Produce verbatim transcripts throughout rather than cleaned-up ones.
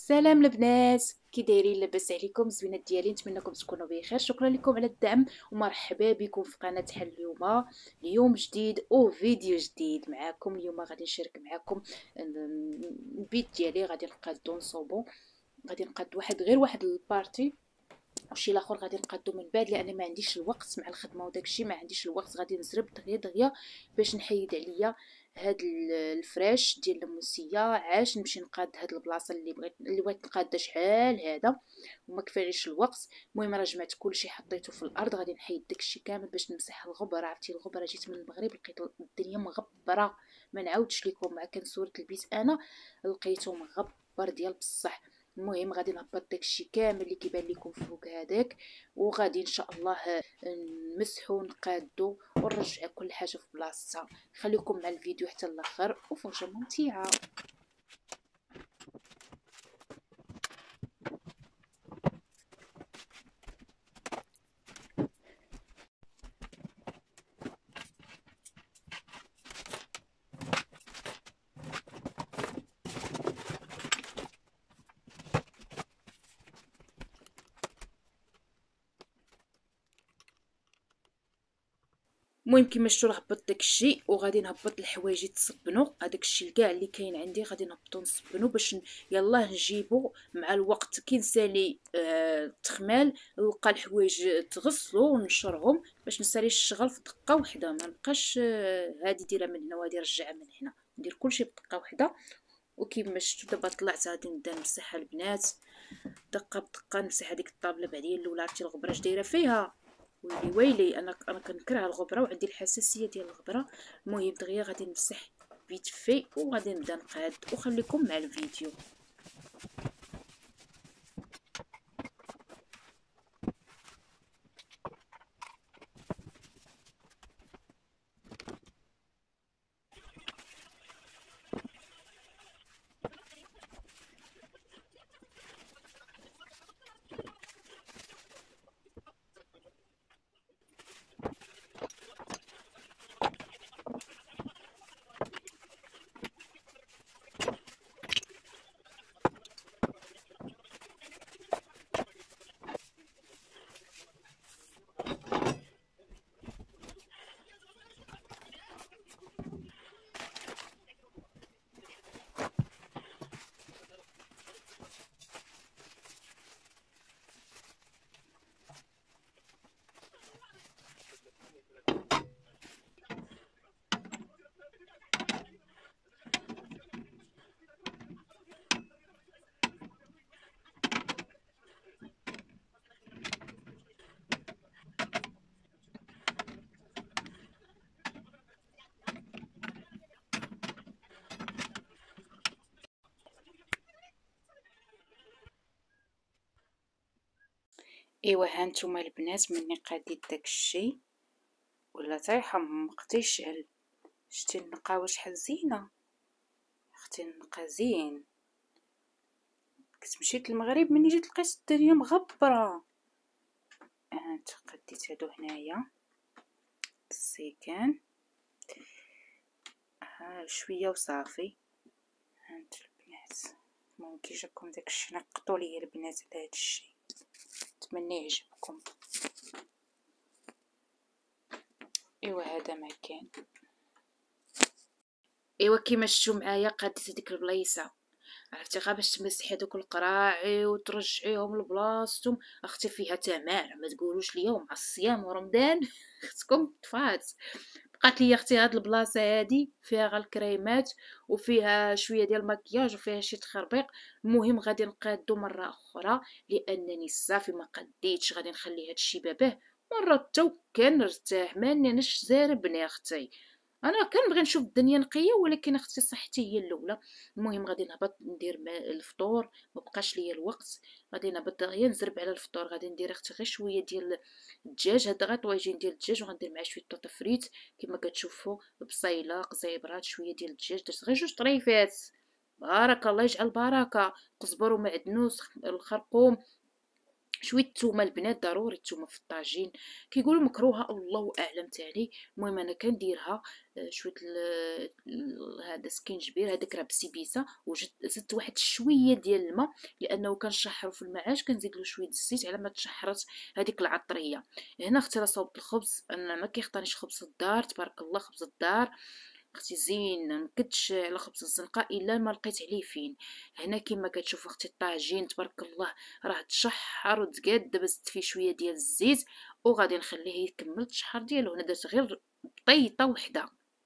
سلام البنات، كي دايرين؟ لاباس عليكم؟ زوينات ديالي، نتمنىكم تكونوا بخير. شكرا لكم على الدعم ومرحبا بكم في قناه حل. اليوم اليوم جديد وفيديو جديد معاكم. اليوم غادي نشارك معاكم البيت ديالي. غادي نقادو نصوبو، غادي نقاد واحد غير واحد البارتي، وشي الاخر غادي نقادو من بعد لان ما عنديش الوقت مع الخدمه وداكشي. ما عنديش الوقت، غادي نزرب دغيا دغيا باش نحيد عليا هاد الفراش ديال الموسيه. عاش نمشي نقاد هاد البلاصه اللي بغيت اللي بغيت نقاد شحال هذا وما كفانيش الوقت. المهم راه جمعت كلشي حطيته في الارض، غادي نحيد داكشي كامل باش نمسح الغبره. عرفتي الغبره؟ جيت من المغرب لقيت الدنيا مغبره، ما نعاودش لكم. مع كان صورت البيت انا لقيته مغبر ديال بصح. المهم غادي نهبط داكشي كامل اللي كيبان لكم فوق هذاك، وغادي ان شاء الله نمسحو نقادو ونرجع كل حاجه في بلاصتها. خليكم مع الفيديو حتى الاخر وفرجه ممتعه. المهم كيما شفتوا راه هبط داكشي، وغادي نهبط الحوايج يتصبنوا. هذاك الشيء كاع اللي كاين عندي غادي نهبطو نصبنوا باش ن... يلاه نجيبو مع الوقت كي نسالي آه التخمال نلقى الحوايج تغسلوا ونشرهم باش نسالي الشغل في دقه واحده. ما نبقاش آه هادي ديرها من هنا وهادي رجعها من هنا، ندير كلشي بدقه واحده. وكيما شفتوا دابا طلعت غادي نبدا نمسحها البنات دقه بدقه. نمسح هذيك الطابله بعدين الاولى. عرفتي الغبره اش دايره فيها؟ ويلي ويلي، انا انا كنكره الغبره وعندي الحساسيه ديال الغبره. المهم دغيا غادي نمسح فيت في وغادي نبدا نقاد، وخليكم مع الفيديو. ايوا هانتوما البنات، مني قاديت داكشي ولا طايحه مقتي الشعل. شتي النقاوه شحال زينه اختي، النقا زين. كنت مشيت للمغرب مني جيت لقيت الدنيا مغبره. هانت قديت هادو هنايا السيكان ها شويه وصافي. هانت البنات، ممكن جاكم داكشي نقطوا ليا البنات على هادشي، نتمنى يعجبكم. ايوا هذا ما كان. ايوا كيما شفتوا معايا قادت هذيك البلايصه. عرفتي غير باش تمسحي دوك القراعي وترجعيهم لبلاصتهم. اختي فيها تمام، ما تقولوش ليا ومع الصيام ورمضان اختكم طفات. بقات لي اختي هاد البلاصه هادي فيها غير الكريمات وفيها شويه ديال المكياج وفيها شي تخربيق. المهم غادي نقادو مره اخرى لانني صافي ما قديتش. غادي نخلي هادشي باباه مره التو كنرتاح مانيش زاربني اختي. انا كنبغي نشوف الدنيا نقيه ولكن اختي صحتي هي الاولى. المهم غادي نهبط ندير الفطور، ما بقاش ليا الوقت. غادي نهبط غير نزرب على الفطور. غادي ندير اختي غير شويه ديال الدجاج، هذا غير طواجين ديال الدجاج، وغندير معاه شويه طوطا فريت كما كتشوفوا، بصيله قزيبرات شويه ديال الدجاج. درت غير جوج طريفات. بارك الله يجعل بركه. قزبر ومعدنوس الخرقوم شويه الثومه البنات، ضروري الثومه في الطاجين، كيقولوا مكروهه الله اعلم تاني. المهم انا كنديرها. آه، شويه ال- ال- هذا سكينجبير هذاك راه بسيبيسه، وزدت واحد شويه ديال الماء لانه كنشحرو في المعاش، كنزيد له شويه الزيت على ما تشحرت هذيك العطريه. هنا اختي راه صوبت الخبز، انا ما كيخطانيش خبز الدار، تبارك الله خبز الدار اختي زين، منكدش على خبز الزنقه الا ما لقيت عليه فين. هنا كما كتشوف اختي الطاجين تبارك الله راه تشحر وتقاد. دابا زدت فيه شويه ديال الزيت وغادي نخليه يكمل التشحر ديالو. هنا درت غير بطيطه وحده،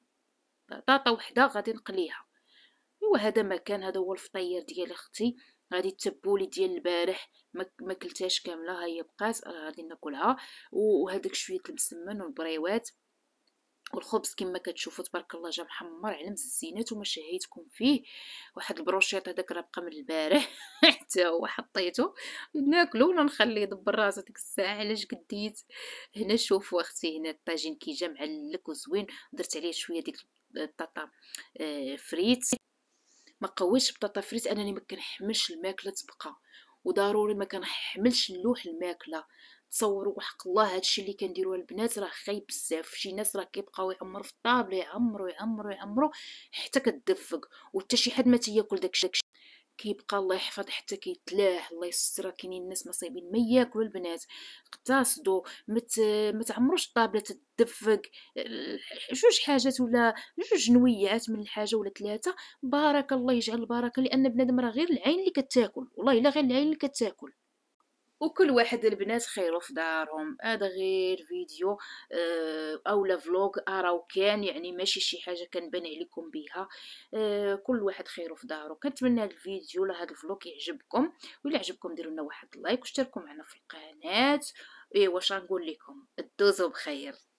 بطاطا وحده غادي نقليها. ايوا هذا ما كان، هذا هو الفطير ديال اختي. غادي التبولي ديال البارح ما ما كلتهاش كامله، ها هي بقات، راه غادي ناكلها. وهذاك شويه المسمن والبريوات والخبز كما كتشوفوا تبارك الله جا محمر على مزينات وما شهيتكم فيه. واحد البروشيط هذاك راه بقى من البارح حتى هو حطيته ناكلو ولا نخليه يدبر راسو ديك الساعه علاش قديت. هنا شوفوا اختي، هنا الطاجين كي جا معلك وزوين، درت عليه شويه ديك البطاطا آه، فريت. ما قويتش بطاطا فريت انني ما كنحملش الماكله تبقى، وضروري ما كنحملش نلوح الماكله. تصوروا وحق الله هادشي اللي كنديروه البنات راه خايب بزاف. شي ناس راه كيبقاو يعمروا في الطابله، يعمروا يعمروا يعمروا حتى كتدفق، وحتى شي حد ما تياكل داكشي، كيبقى الله يحفظ حتى كيتلاح. الله يستر، كاينين الناس مصايبين ما ياكلوا البنات. اقتصدوا، مت ما تعمروش الطابله تدفق. ال- جوج حاجات ولا جوج نويات من الحاجه ولا ثلاثه، بارك الله يجعل البركه. لان بنادم راه غير العين اللي كتاكل، والله الا غير العين اللي كتاكل. وكل واحد البنات خيرو في دارهم. هذا غير فيديو آه، اولا فلوغ اراو كان، يعني ماشي شي حاجه كنبان عليكم بها. آه، كل واحد خيرو في دارو. كنتمنى هذا الفيديو ولا هذا الفلوغ يعجبكم، ولا عجبكم ديروا لنا واحد لايك واشتركوا معنا في القناه. ايوا واش غنقول لكم، دوزوا بخير.